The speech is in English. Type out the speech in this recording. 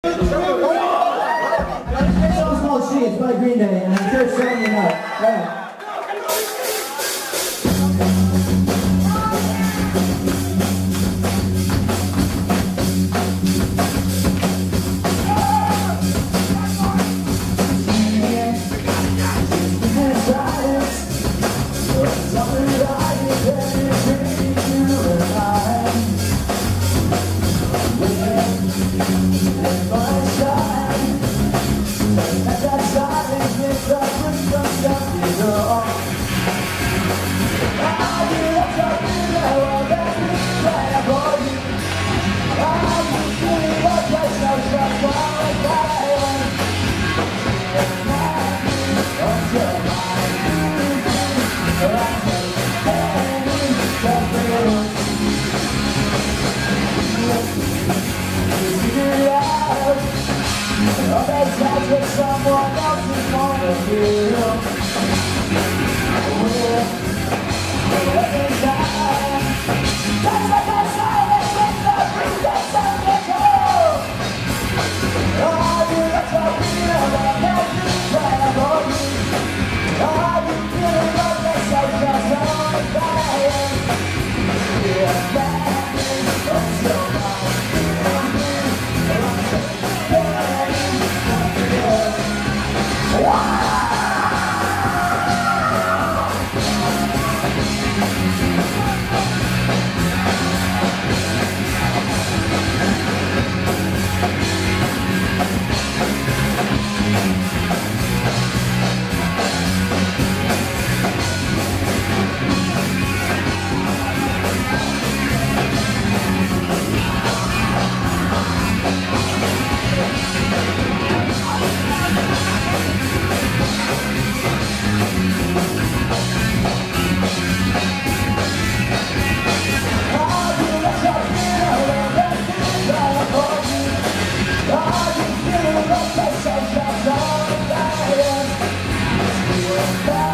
song's called She. It's by Green Day, and I'm sure it's showing you know. Right. With someone else's point of view. That's what I silence with the princess of the cold. I do not talk to you about that travel. I do feel like this, I just don't die. Yeah, that is so much. Bye.